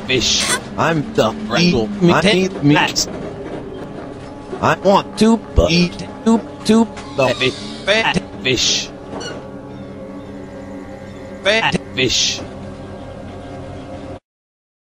fish. I'm the real meat. I want to eat the fat fish. Fat fish.